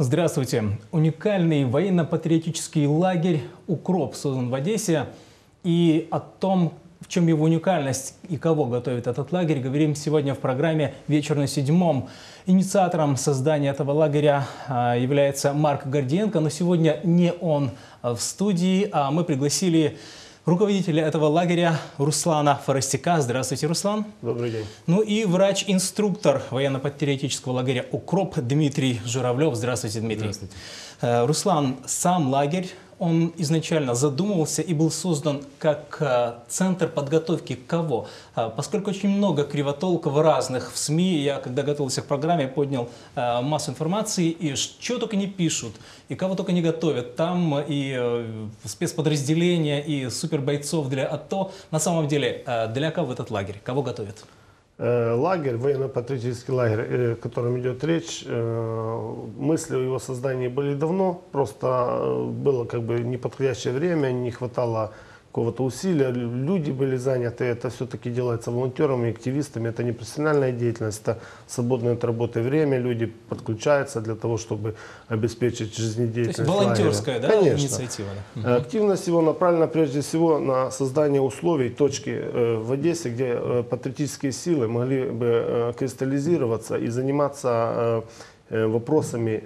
Здравствуйте. Уникальный военно-патриотический лагерь «Укроп» создан в Одессе. И о том, в чем его уникальность и кого готовит этот лагерь, говорим сегодня в программе «Вечер на седьмом». Инициатором создания этого лагеря является Марк Гордиенко, но сегодня не он в студии, а мы пригласили руководителя этого лагеря Руслана Форостяка. Здравствуйте, Руслан. Добрый день. Ну и врач-инструктор военно-патриотического лагеря «Укроп» Дмитрий Журавлев. Здравствуйте, Дмитрий. Здравствуйте. Руслан, сам лагерь, он изначально задумывался и был создан как центр подготовки кого? Поскольку очень много кривотолков разных в СМИ, я, когда готовился к программе, поднял массу информации, и что только не пишут, и кого только не готовят. Там и спецподразделения, и супербойцов для АТО. На самом деле, для кого этот лагерь? Кого готовят? Лагерь, военно-патриотический лагерь, о котором идет речь, мысли о его создании были давно, просто было как бы неподходящее время, не хватало какого-то усилия, люди были заняты, это все-таки делается волонтерами, активистами, это не профессиональная деятельность, это свободное от работы время, люди подключаются для того, чтобы обеспечить жизнедеятельность. То есть волонтерская, да, инициатива? Да? Активность его направлена прежде всего на создание условий, точки в Одессе, где патриотические силы могли бы кристаллизироваться и заниматься вопросами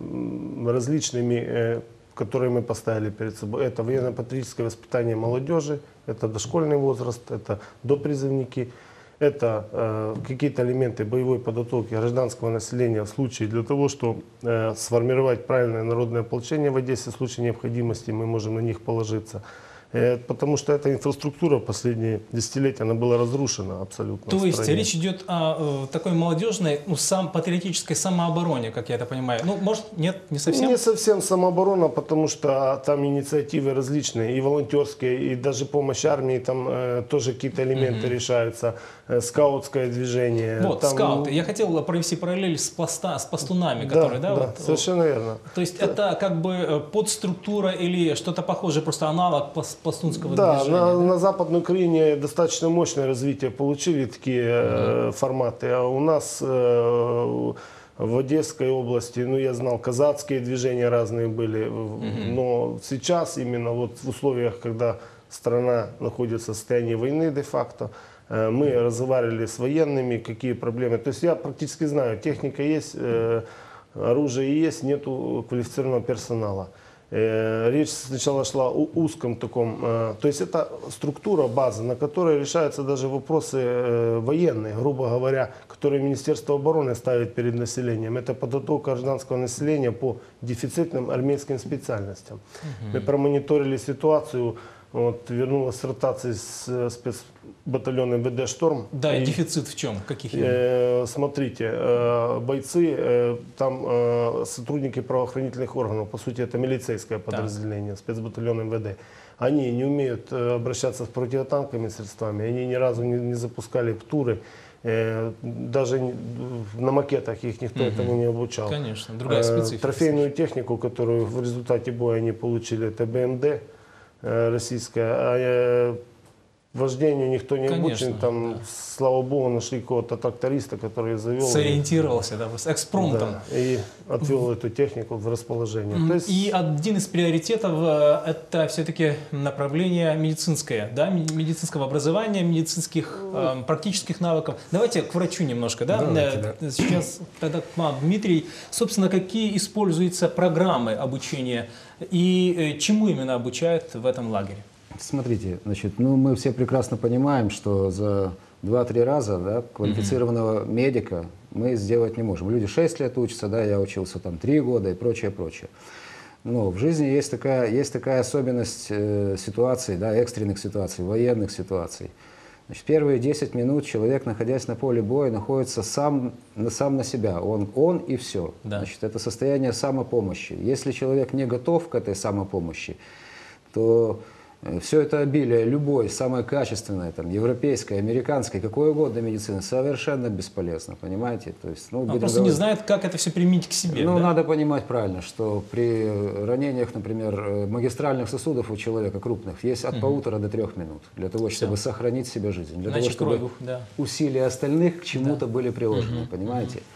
различными, которые мы поставили перед собой. Это военно-патриотическое воспитание молодежи, это дошкольный возраст, это допризывники, это какие-то элементы боевой подготовки гражданского населения в случае для того, чтобы сформировать правильное народное ополчение в Одессе, в случае необходимости мы можем на них положиться. Потому что эта инфраструктура в последние десятилетия она была разрушена абсолютно. То есть речь идет о такой молодежной, патриотической самообороне, как я это понимаю. Ну, может, нет, не совсем? Не совсем самооборона, потому что там инициативы различные, и волонтерские, и даже помощь армии, там тоже какие-то элементы решаются. Скаутское движение. Вот, там, скауты. Я хотел провести параллель с пластунами, которые, да? Да, вот, совершенно верно. То есть это как бы подструктура или что-то похожее, просто аналог пластунского движения? Да, на Западной Украине достаточно мощное развитие получили такие форматы, а у нас в Одесской области, я знал, казацкие движения разные были, но сейчас именно вот в условиях, когда страна находится в состоянии войны де-факто, мы разговаривали с военными, какие проблемы. То есть я практически знаю, техника есть, оружие есть, нету квалифицированного персонала. Речь сначала шла о узком таком, то есть это структура, база, на которой решаются даже вопросы военные, грубо говоря, которые Министерство обороны ставит перед населением. Это подготовка гражданского населения по дефицитным армейским специальностям. Мы промониторили ситуацию. Вот, вернулась с ротации с спецбатальона МВД «Шторм». Да, и дефицит в чем? Каких? Смотрите, бойцы, там сотрудники правоохранительных органов, по сути это милицейское подразделение, спецбатальон МВД. Они не умеют обращаться с противотанковыми средствами, они ни разу не запускали ПТУРы. Даже на макетах их никто этому не обучал. Конечно, другая специфика. Трофейную технику, которую в результате боя они получили, это БМД. Российская, вождению никто не обучен, там, слава богу, нашли какого-то тракториста, который завел. Сориентировался, да, с экспромтом. Да, и отвел эту технику в расположение. То есть... И один из приоритетов это все-таки направление медицинское, да, медицинского образования, медицинских практических навыков. Давайте к врачу немножко, да? Сейчас тогда к вам, Дмитрий, собственно, какие используются программы обучения и чему именно обучают в этом лагере? Смотрите, значит, мы все прекрасно понимаем, что за 2-3 раза квалифицированного медика мы сделать не можем. Люди 6 лет учатся, да, я учился там 3 года и прочее, прочее. Но в жизни есть такая особенность ситуаций, да, экстренных ситуаций, военных ситуаций. Значит, первые 10 минут человек, находясь на поле боя, находится сам на себя. Он и все. Да. Значит, это состояние самопомощи. Если человек не готов к этой самопомощи, то все это обилие любой, самой качественной, там, европейской, американской, какой угодно медицины, совершенно бесполезно, понимаете? То есть, он просто не знает, как это все применить к себе. Ну, да? Надо понимать правильно, что при ранениях, например, магистральных сосудов у человека крупных есть от 1,5 до 3 минут для того, чтобы сохранить себе жизнь, для того, чтобы усилия остальных к чему-то были приложены, понимаете?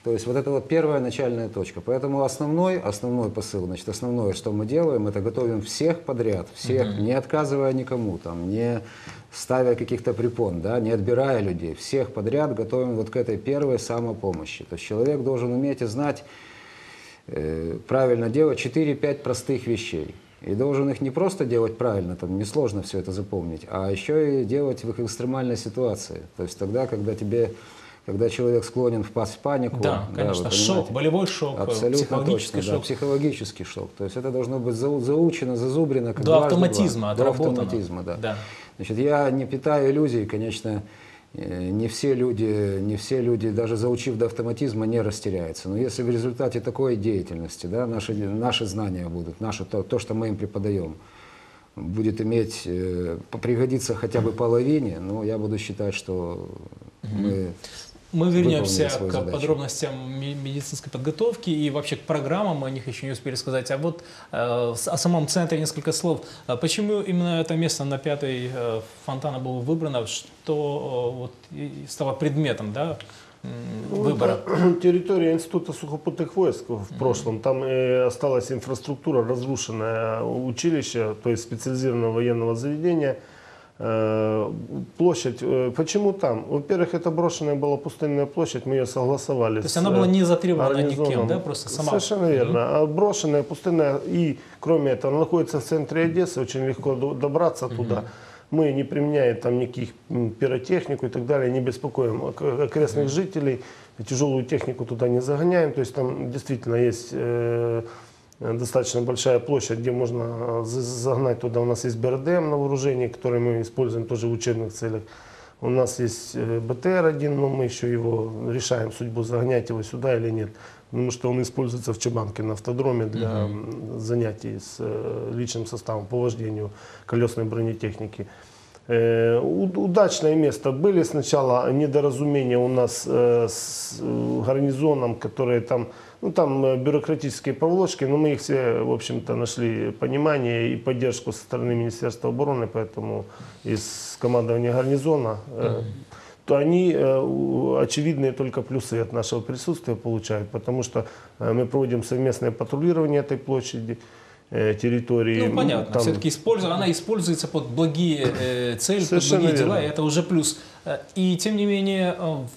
То есть вот это вот первая начальная точка. Поэтому основной посыл, значит, основное, что мы делаем, это готовим всех подряд, всех, не отказывая никому, там, не ставя каких-то препон, да, не отбирая людей, всех подряд готовим вот к этой первой самопомощи. То есть человек должен уметь и знать, правильно делать 4-5 простых вещей. И должен их не просто делать правильно, там несложно все это запомнить, а еще и делать в их экстремальной ситуации. То есть тогда, когда человек склонен впасть в панику. Да, конечно, шок, болевой шок, психологический точно, шок. Да, психологический шок. То есть это должно быть заучено, зазубрено. Как до автоматизма, отработано. До автоматизма, да. Да. Значит, я не питаю иллюзий, конечно, не все люди, даже заучив до автоматизма, не растеряются. Но если в результате такой деятельности, да, наши знания будут, то, что мы им преподаем, будет пригодиться хотя бы половине, ну, я буду считать, что мы вернемся к подробностям медицинской подготовки и вообще к программам, мы о них еще не успели сказать. А вот о самом центре несколько слов. Почему именно это место на 5-й фонтана было выбрано, что вот стало предметом, да, выбора? Территория Института сухопутных войск в прошлом. Там осталась инфраструктура, разрушенное училище, то есть специализированного военного заведения. Площадь. Почему там? Во-первых, это брошенная была пустынная площадь, мы ее согласовали. То есть она была не затребована никем, да, просто сама? Совершенно верно. А брошенная, пустынная, и кроме этого, она находится в центре Одессы, очень легко добраться туда. Мы не применяем там никаких пиротехнику и так далее, не беспокоим окрестных жителей, тяжелую технику туда не загоняем. То есть там действительно есть достаточно большая площадь, где можно загнать туда. У нас есть БРДМ на вооружении, который мы используем тоже в учебных целях. У нас есть БТР-1, но мы еще его решаем судьбу, загонять его сюда или нет. Потому что он используется в Чебанке на автодроме для занятий с личным составом по вождению колесной бронетехники. Удачное место. Были сначала недоразумения у нас с гарнизоном, которые там, ну, там бюрократические поволочки, но мы их все, в общем-то, нашли понимание и поддержку со стороны Министерства обороны, поэтому из командования гарнизона, то они очевидные только плюсы от нашего присутствия получают, потому что мы проводим совместное патрулирование этой площади, территории. Ну, понятно, там... все-таки она используется под благие цели, под благие дела, и это уже плюс. И тем не менее,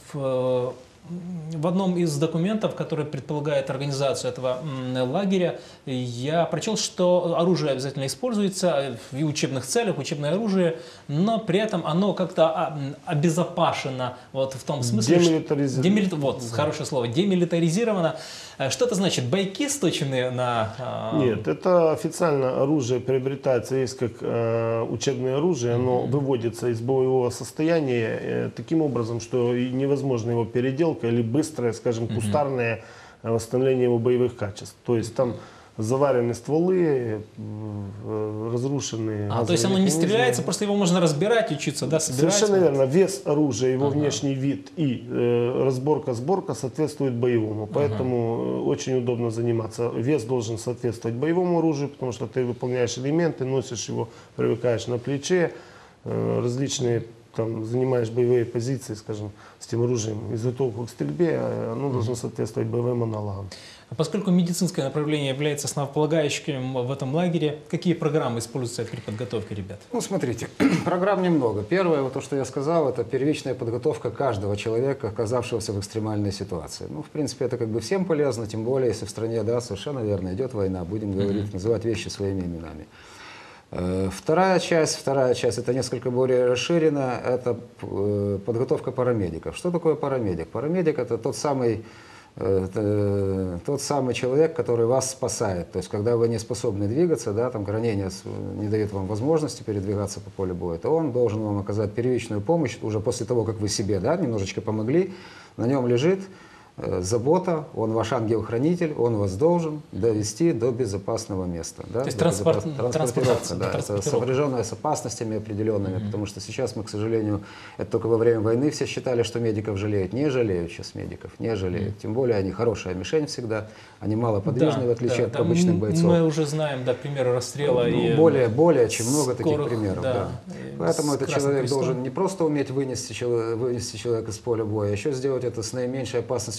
в одном из документов, который предполагает организацию этого лагеря, я прочел, что оружие обязательно используется в учебных целях, учебное оружие, но при этом оно как-то обезопасено, вот в том смысле, демилитаризировано. Хорошее слово, демилитаризировано. Что это значит? Бойки сточены на... Нет, это официально оружие приобретается, есть как учебное оружие, оно выводится из боевого состояния таким образом, что невозможно его переделка или быстрое, скажем, кустарное восстановление его боевых качеств. То есть там заварены стволы, разрушенные. То есть оно не стреляется, просто его можно разбирать, учиться, да, собирать? Совершенно верно. Вес оружия, его внешний вид и разборка-сборка соответствуют боевому. Поэтому очень удобно заниматься. Вес должен соответствовать боевому оружию, потому что ты выполняешь элементы, носишь его, привыкаешь на плече, различные, там, занимаешь боевые позиции, скажем, с тем оружием, изготовку к стрельбе, оно должно соответствовать боевым аналогам. Поскольку медицинское направление является основополагающим в этом лагере, какие программы используются при подготовке ребят? Ну, смотрите, программ немного. Первое, вот то, что я сказал, это первичная подготовка каждого человека, оказавшегося в экстремальной ситуации. Ну, в принципе, это как бы всем полезно, тем более, если в стране, да, совершенно верно, идет война, будем говорить, называть вещи своими именами. Вторая часть, это несколько более расширена, это подготовка парамедиков. Что такое парамедик? Парамедик — это тот самый человек, который вас спасает. То есть, когда вы не способны двигаться, да, там ранение не дает вам возможности передвигаться по полю боя, то он должен вам оказать первичную помощь уже после того, как вы себе, да, немножечко помогли. На нем лежит забота, он ваш ангел-хранитель, он вас должен довести до безопасного места. Да? То есть транспортировка, да, это сопряженная с опасностями определенными, потому что сейчас мы, к сожалению, это только во время войны все считали, что медиков жалеют. Не жалеют сейчас медиков, не жалеют. Тем более они хорошая мишень всегда, они малоподвижны, в отличие от обычных бойцов. Мы уже знаем, да, примеры расстрела. И более чем много таких примеров. Да. Поэтому этот человек должен не просто уметь вынести человека с поля боя, а еще сделать это с наименьшей опасностью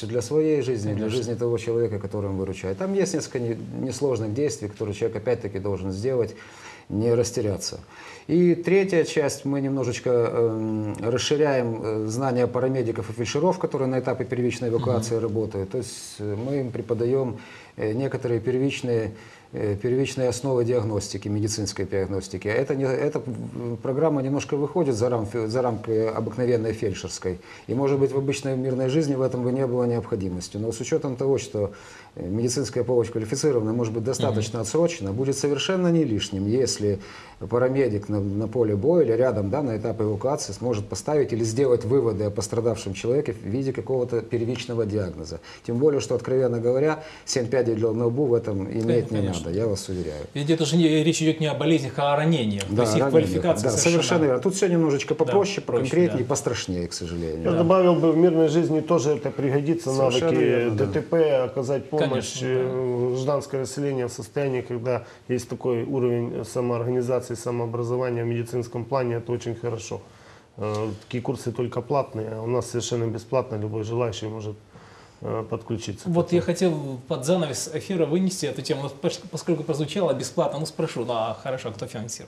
значит, для своей жизни, для жизни того человека, которого он выручает. Там есть несколько несложных действий, которые человек опять-таки должен сделать, не растеряться. И третья часть, мы немножечко расширяем знания парамедиков и фельдшеров, которые на этапе первичной эвакуации работают. То есть мы им преподаем некоторые первичные основы диагностики, медицинской диагностики. Эта программа немножко выходит за рамки обыкновенной фельдшерской. И, может быть, в обычной мирной жизни в этом бы не было необходимости. Но с учетом того, что медицинская помощь квалифицированная может быть достаточно отсрочена, будет совершенно не лишним, если парамедик на поле боя или рядом, да, на этапе эвакуации сможет поставить или сделать выводы о пострадавшем человеке в виде какого-то первичного диагноза. Тем более, что, откровенно говоря, 7 пядей для на лбу в этом иметь не надо, я вас уверяю. Ведь это же речь идет не о болезнях, а о ранениях. Да, то есть их квалификация совершенно верно. Тут все немножечко попроще, проще, поконкретнее, да. пострашнее, к сожалению. Я добавил бы, в мирной жизни тоже это пригодится, Совершенно навыки верно, ДТП, оказать помощь. Конечно, Гражданское население в состоянии, когда есть такой уровень самоорганизации, самообразования в медицинском плане, это очень хорошо. Такие курсы только платные, а у нас совершенно бесплатно, любой желающий может подключиться. Вот я хотел под занавес эфира вынести эту тему, поскольку прозвучало бесплатно, ну спрошу, да, хорошо, кто финансирует?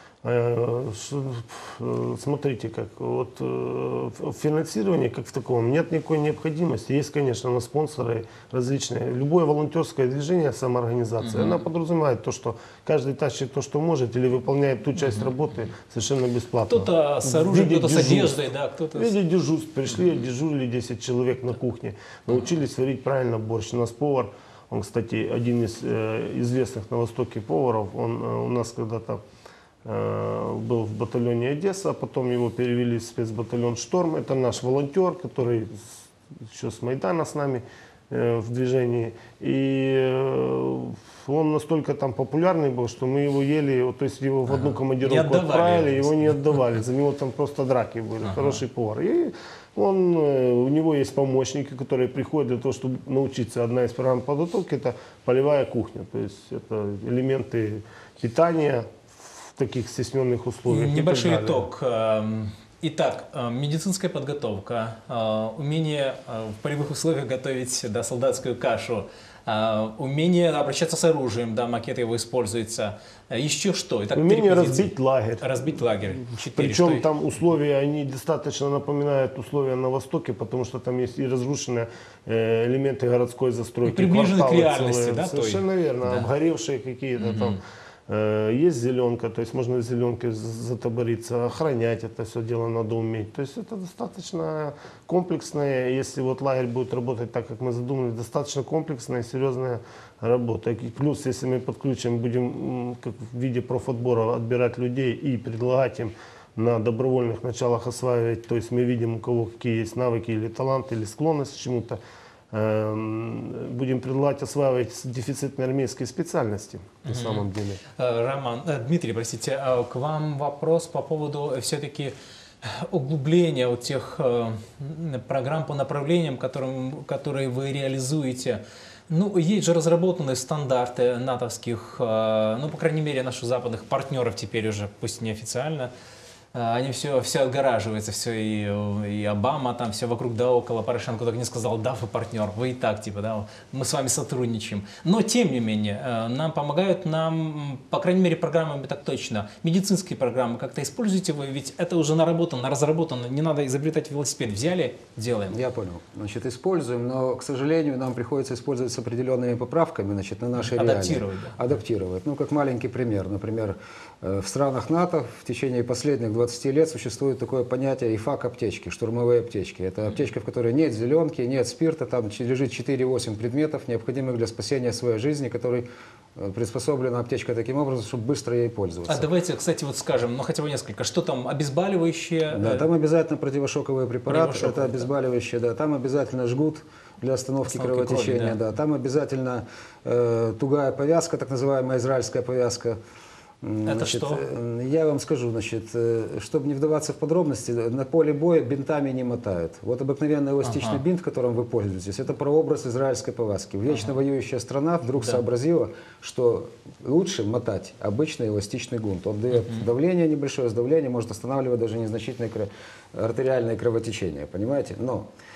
Смотрите, как вот финансирование как в таком нет никакой необходимости. Есть, конечно, на спонсоры различные. Любое волонтерское движение, самоорганизация, она подразумевает то, что каждый тащит то, что может, или выполняет ту часть работы совершенно бесплатно. Кто-то с оружием, кто-то с одеждой, да, кто-то... В виде дежурств. Пришли, дежурили 10 человек на кухне, научились варить правильно борщ. У нас повар, он, кстати, один из известных на Востоке поваров, он у нас когда-то был в батальоне Одесса, а потом его перевели в спецбатальон «Шторм». Это наш волонтер, который еще с Майдана с нами в движении. И он настолько там популярный был, что мы его ели, то есть его в одну командировку отправили, его не отдавали. За него там просто драки были. Хороший повар. И у него есть помощники, которые приходят для того, чтобы научиться. Одна из программ подготовки – это полевая кухня. То есть это элементы питания в таких стесненных условиях. Небольшой итог. Итак, медицинская подготовка, умение в полевых условиях готовить, да, солдатскую кашу, умение обращаться с оружием, да, макет его используется. Еще что? Итак, умение разбить лагерь. Разбить лагерь. Причем там условия, они достаточно напоминают условия на Востоке, потому что там есть и разрушенные элементы городской застройки. И приближены к реальности, да? Совершенно верно. Да. Обгоревшие какие-то там. Есть зеленка, то есть можно в зеленке затабориться, охранять это все дело надо уметь. То есть это достаточно комплексная, если вот лагерь будет работать так, как мы задумали, достаточно комплексная и серьезная работа. И плюс, если мы подключим, будем как в виде профотбора отбирать людей и предлагать им на добровольных началах осваивать, то есть мы видим, у кого какие есть навыки или талант, или склонность к чему-то, будем предлагать осваивать дефицитные армейские специальности на самом деле. Дмитрий, простите, к вам вопрос по поводу все-таки углубления вот тех программ по направлениям, которые вы реализуете. Ну, есть же разработанные стандарты натовских, ну, по крайней мере, наших западных партнеров теперь уже, пусть неофициально. Они все отгораживаются, все и Обама, там все вокруг да около, Порошенко так не сказал, да, вы партнер, вы и так, типа, да, мы с вами сотрудничаем. Но, тем не менее, нам помогают, по крайней мере, программами так точно. Медицинские программы как-то используете вы, ведь это уже наработано, разработано, не надо изобретать велосипед. Взяли, делаем. Я понял. Значит, используем, но, к сожалению, нам приходится использовать с определенными поправками, значит, на наши реалии. Адаптировать, да. Адаптировать. Ну, как маленький пример. Например, в странах НАТО в течение последних 20 лет существует такое понятие ИФАК-аптечки, штурмовые аптечки. Это аптечка, в которой нет зеленки, нет спирта, там лежит 4-8 предметов, необходимых для спасения своей жизни, который приспособлена аптечка таким образом, чтобы быстро ей пользоваться. А давайте, кстати, вот скажем, ну хотя бы несколько, что там, обезболивающие? Да, там обязательно противошоковые препараты, это обезболивающие, да, там обязательно жгут для остановки кровотечения, крови, да. Там обязательно тугая повязка, так называемая израильская повязка. Это что? Я вам скажу, значит, чтобы не вдаваться в подробности, на поле боя бинтами не мотают. Вот обыкновенный эластичный бинт, которым вы пользуетесь, это прообраз израильской повязки. Вечно воюющая страна вдруг сообразила, что лучше мотать обычный эластичный гунт. Он дает давление небольшое, давление может останавливать даже незначительное артериальное кровотечение, понимаете? Но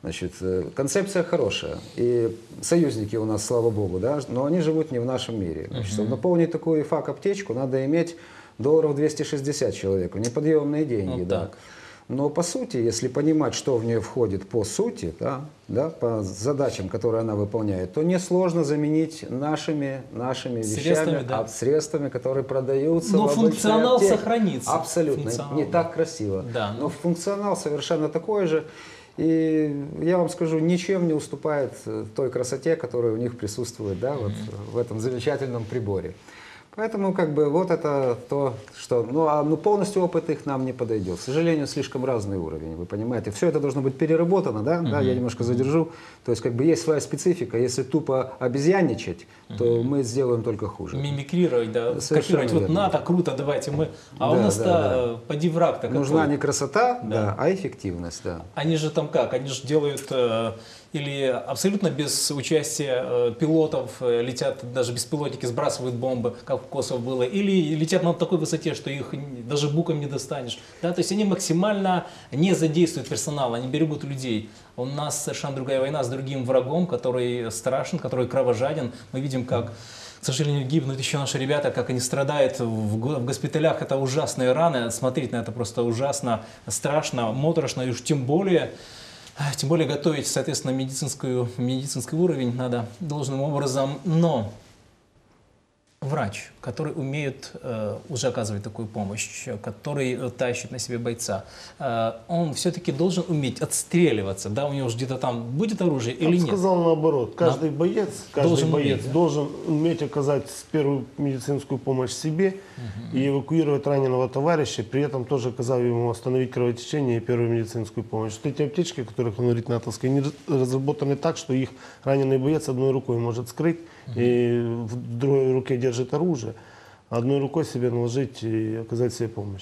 Значит, концепция хорошая, и союзники у нас, слава богу, да, но они живут не в нашем мире. Значит, чтобы наполнить такую ИФАК-аптечку, надо иметь долларов 260 человеку, неподъемные деньги. Вот да. так. Но по сути, если понимать, что в нее входит по сути, по задачам, которые она выполняет, то несложно заменить нашими Средствами, вещами, средствами, которые продаются. Но в обычной функционал аптеке. сохранится. Абсолютно. Функционал, не да. так красиво. Да, но функционал совершенно такой же. И я вам скажу, ничем не уступает той красоте, которая у них присутствует, да, вот в этом замечательном приборе. Поэтому как бы вот это то, что... Ну, полностью опыт их нам не подойдет. К сожалению, слишком разный уровень, вы понимаете. Все это должно быть переработано, да? Да, я немножко задержу. То есть как бы есть своя специфика. Если тупо обезьянничать, то мы сделаем только хуже. Мимикрировать, да, Совершенно копировать. Вот верно. НАТО, круто, давайте мы. А Да, у нас-то да. поди враг-то какой. Нужна не красота, да, а эффективность, да. Они же там как? Они же делают или абсолютно без участия пилотов, летят, даже беспилотники сбрасывают бомбы, как в Косово было, или летят на такой высоте, что их даже буком не достанешь. Да? То есть они максимально не задействуют персонал, они берегут людей. У нас совершенно другая война с другим врагом, который страшен, который кровожаден. Мы видим, как, к сожалению, гибнут еще наши ребята, как они страдают в госпиталях. Это ужасные раны. Смотреть на это просто ужасно, страшно, моторошно. И уж тем более готовить, соответственно, медицинский уровень надо должным образом. Но врач, который умеет уже оказывать такую помощь, который тащит на себе бойца, он все-таки должен уметь отстреливаться, да, у него же где-то там будет оружие или Я бы нет? сказал наоборот, каждый боец уметь, да? должен уметь оказать первую медицинскую помощь себе и эвакуировать раненого товарища, при этом тоже оказав ему остановить кровотечение и первую медицинскую помощь. Вот эти аптечки, о которых он говорит, натовские, они разработаны так, что их раненый боец одной рукой может скрыть, и в другой руке держит оружие, а одной рукой себе наложить и оказать себе помощь.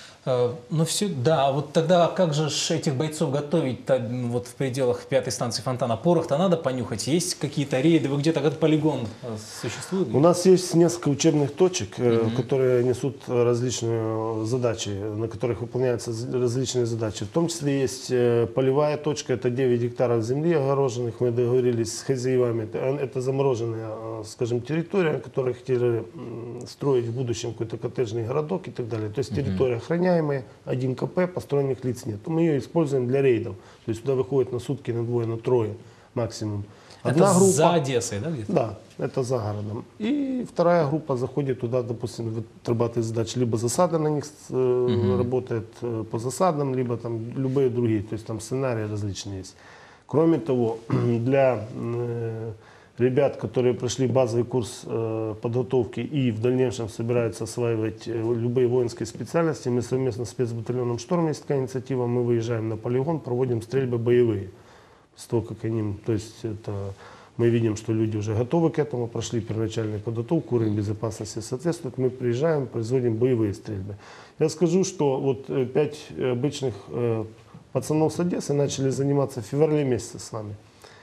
Ну все, да, вот тогда как же этих бойцов готовить вот в пределах 5-й станции Фонтана? Порох-то надо понюхать, есть какие-то рейды, вы где-то, как полигон существует? У нас есть несколько учебных точек, которые несут различные задачи, на которых выполняются различные задачи. В том числе есть полевая точка, это 9 гектаров земли огороженных, мы договорились с хозяевами, это замороженная, скажем, территория, которую хотели строить в будущем какой-то коттеджный городок и так далее. То есть территория охраняемая, 1 КП, посторонних лиц нет. Мы ее используем для рейдов, то есть туда выходит на сутки, на двое, на трое максимум. Это за Одессой, да, где-то? Да, это за городом. И вторая группа заходит туда, допустим, отрабатывает задачи, либо засада на них работает по засадам, либо там любые другие, то есть там сценарии различные есть. Кроме того, для ребят, которые прошли базовый курс подготовки и в дальнейшем собираются осваивать любые воинские специальности, мы совместно с спецбатальоном «Шторм», есть такая инициатива, мы выезжаем на полигон, проводим стрельбы боевые. С того, как они, то есть это, мы видим, что люди уже готовы к этому, прошли первоначальную подготовку, уровень безопасности соответствует, мы приезжаем, производим боевые стрельбы. Я скажу, что вот 5 обычных пацанов с Одессы начали заниматься в феврале месяце с нами.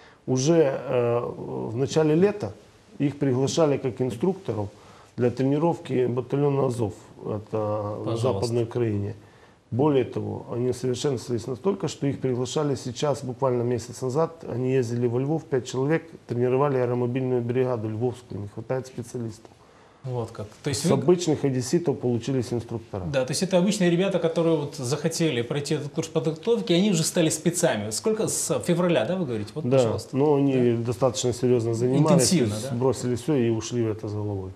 Уже в начале лета их приглашали как инструкторов для тренировки батальона «Азов», это в Западной Украине. Более того, они совершенствовались настолько, что их приглашали сейчас, буквально месяц назад, они ездили во Львов, 5 человек, тренировали аэромобильную бригаду львовскую, не хватает специалистов. Вот как. То есть с обычных одесситов получились инструктора. Да, то есть это обычные ребята, которые вот захотели пройти этот курс подготовки, и они уже стали спецами. Сколько? С февраля, да, вы говорите? Вот, да, пожалуйста. но они достаточно серьезно занимались, интенсивно, да? бросили все и ушли в это с головой.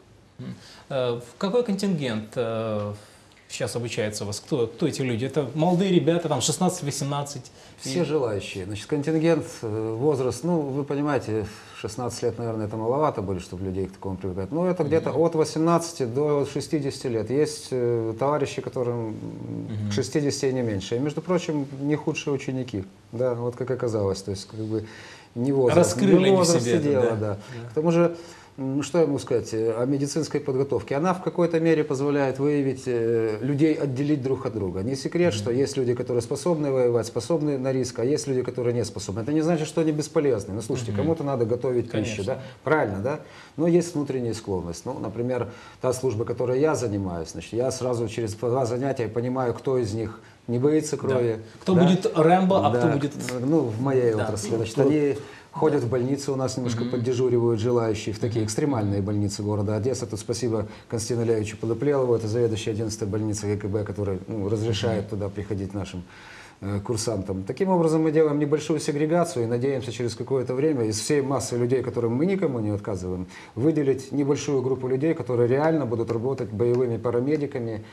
Какой контингент сейчас обучается у вас? Кто эти люди? Это молодые ребята, там 16-18? Все желающие. Значит, контингент, возраст, ну, вы понимаете, 16 лет, наверное, это маловато были, чтобы людей к такому привлекать. Но это где-то от 18 до 60 лет. Есть товарищи, которым к 60 и не меньше. И, между прочим, не худшие ученики. Да, вот как оказалось. То есть, как бы, не возраст, раскрыли не возраст себе дело, это, да. К тому же, Что я могу сказать о медицинской подготовке? Она в какой-то мере позволяет выявить людей, отделить друг от друга. Не секрет, что есть люди, которые способны воевать, способны на риск, а есть люди, которые не способны. Это не значит, что они бесполезны. Ну, слушайте, кому-то надо готовить пищу, да? Правильно, да? Но есть внутренняя склонность. Ну, например, та служба, которой я занимаюсь, значит, я сразу через 2 занятия понимаю, кто из них не боится крови. Да. Кто будет Рэмбо, а кто будет... Ну, в моей отрасли. Значит, они ходят в больницы, у нас немножко поддежуривают желающие в такие экстремальные больницы города Одесса. Тут спасибо Константину Леовичу Подоплелову, это заведующий 11-й больницы ГКБ, который разрешает туда приходить нашим курсантам. Таким образом, мы делаем небольшую сегрегацию и надеемся через какое-то время из всей массы людей, которым мы никому не отказываем, выделить небольшую группу людей, которые реально будут работать боевыми парамедиками.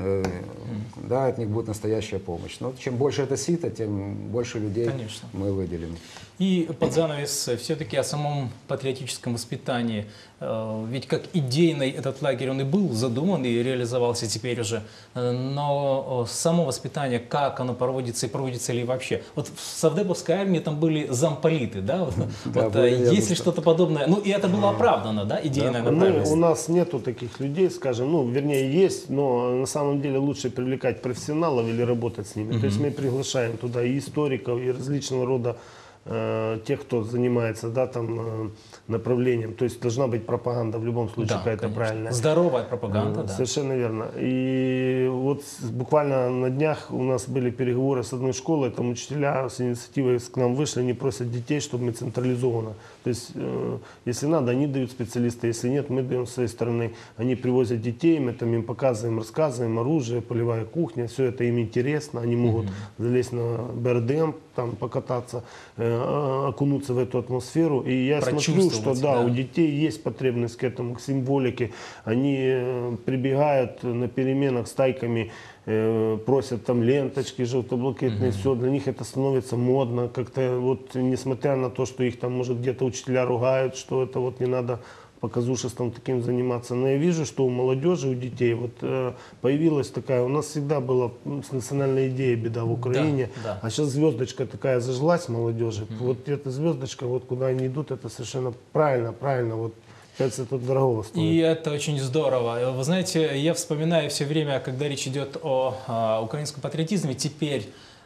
Да, от них будет настоящая помощь. Но чем больше это сито, тем больше людей мы выделим. И под занавес все-таки о самом патриотическом воспитании. Ведь как идейный этот лагерь он и был задуман и реализовался теперь уже. Но само воспитание, как оно проводится и проводится ли вообще. Вот в совдеповской армии там были замполиты, да? Вот, есть ли что-то подобное? Ну и это было оправдано, да, идейная направленность? У нас нету таких людей, скажем, ну вернее есть, но на самом деле лучше привлекать профессионалов или работать с ними. То есть мы приглашаем туда и историков, и различного рода тех, кто занимается, да, там, направлением. То есть должна быть пропаганда в любом случае, да, какая-то правильная. Здоровая пропаганда, да. Совершенно верно. И вот буквально на днях у нас были переговоры с одной школой, там учителя с инициативой к нам вышли, они просят детей, чтобы мы централизованно. То есть, если надо, они дают специалисты, если нет, мы даем с своей стороны. Они привозят детей, мы там им показываем, рассказываем, оружие, полевая кухня, все это им интересно, они могут залезть на БРДМ, там покататься, окунуться в эту атмосферу. И я смотрю, что да, у детей есть потребность к этому, к символике. Они прибегают на переменах стайками, просят там ленточки желтоблакитные, все, для них это становится модно. Как-то вот, несмотря на то, что их там, может, где-то учителя ругают, что это вот не надо показушеством таким заниматься. Но я вижу, что у молодежи, у детей вот появилась такая, у нас всегда была с национальной идеей беда в Украине, а сейчас звездочка такая зажглась молодежи. Вот эта звездочка, вот куда они идут, это совершенно правильно, вот. Это дорого стоит. И это очень здорово. Вы знаете, я вспоминаю все время, когда речь идет о украинском патриотизме, теперь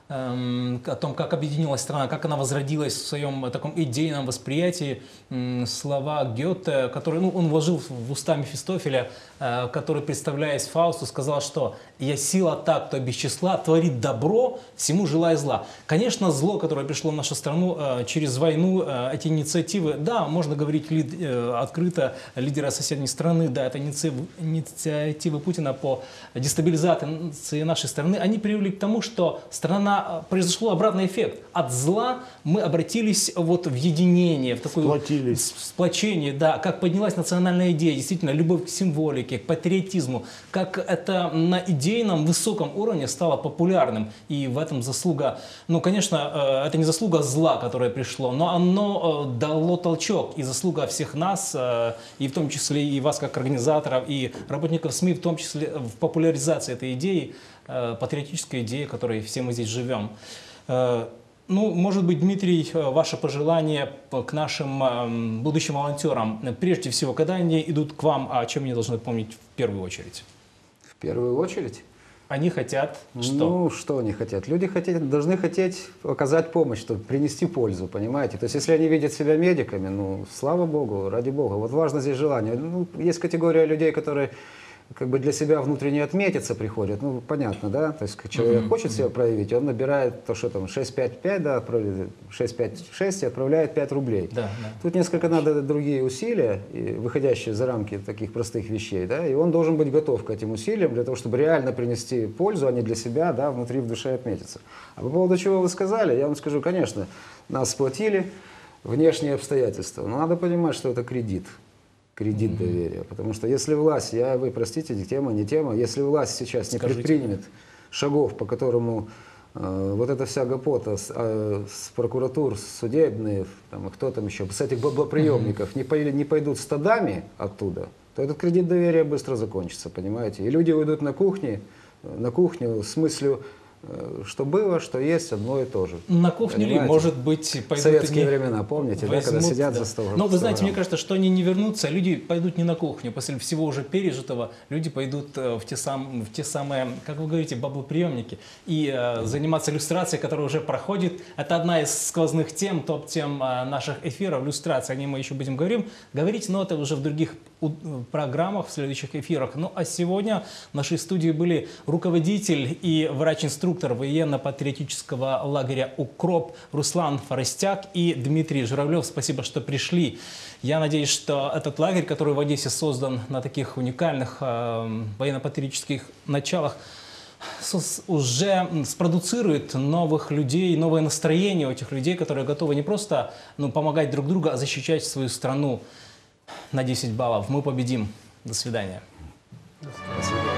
о том, как объединилась страна, как она возродилась в своем таком идейном восприятии, слова Гёте, который, ну, он вложил в уста Мефистофеля, который, представляясь Фаусту, сказал, что «Я сила та, кто без числа творит добро, всему желая зла». Конечно, зло, которое пришло в нашу страну через войну, эти инициативы, да, можно говорить открыто, лидера соседней страны, да, это инициативы Путина по дестабилизации нашей страны, они привели к тому, что страна произошел обратный эффект. От зла мы обратились вот в единение, в такое сплочение, да, как поднялась национальная идея, действительно, любовь к символике, к патриотизму, как это на идейном высоком уровне стало популярным. И в этом заслуга, ну, конечно, это не заслуга зла, которое пришло, но оно дало толчок, и заслуга всех нас, и в том числе и вас как организаторов, и работников СМИ, в том числе в популяризации этой идеи, патриотической идеи, которой все мы здесь живем. Ну, может быть, Дмитрий, ваше пожелание к нашим будущим волонтерам, прежде всего, когда они идут к вам, о чем они должны помнить в первую очередь? В первую очередь? Они хотят что? Ну, что они хотят? Люди должны хотеть оказать помощь, чтобы принести пользу, понимаете? То есть, если они видят себя медиками, ну, слава Богу, ради Бога. Вот важно здесь желание. Ну, есть категория людей, которые как бы для себя внутренне отметиться приходят, ну, понятно, да, то есть человек хочет себя проявить, он набирает то, что там 655, да, 656 и отправляет 5 рублей. Да. Тут несколько надо другие усилия, выходящие за рамки таких простых вещей, да, и он должен быть готов к этим усилиям для того, чтобы реально принести пользу, а не для себя, да, внутри в душе отметиться. А по поводу чего вы сказали, я вам скажу, конечно, нас сплотили внешние обстоятельства, но надо понимать, что это кредит доверия. Потому что если власть, вы простите, тема не тема, если власть сейчас не предпримет шагов, по которому вот эта вся гопота с прокуратур, судебные, там, кто там еще, с этих баблоприемников не пойдут стадами оттуда, то этот кредит доверия быстро закончится, понимаете? И люди уйдут на кухню с мыслью что было, что есть, одно и то же. На кухне ли, Понимаете? может быть, пойдут Советские они времена, помните, да, когда возьмут, сидят да. за столом. Но вы знаете, мне кажется, что они не вернутся, люди пойдут не на кухню. После всего уже пережитого люди пойдут в те самые, как вы говорите, баблоприемники. И заниматься иллюстрацией, которая уже проходит. Это одна из сквозных тем, топ-тем наших эфиров. Иллюстрация, о ней мы еще будем говорить, но это уже в других программах, в следующих эфирах. Ну а сегодня в нашей студии были руководитель и врач-инструктор военно-патриотического лагеря «Укроп» Руслан Форостяк и Дмитрий Журавлев. Спасибо, что пришли. Я надеюсь, что этот лагерь, который в Одессе создан на таких уникальных военно-патриотических началах, уже спродуцирует новых людей, новое настроение у этих людей, которые готовы не просто помогать друг другу, а защищать свою страну на 10 баллов. Мы победим. До свидания. Спасибо.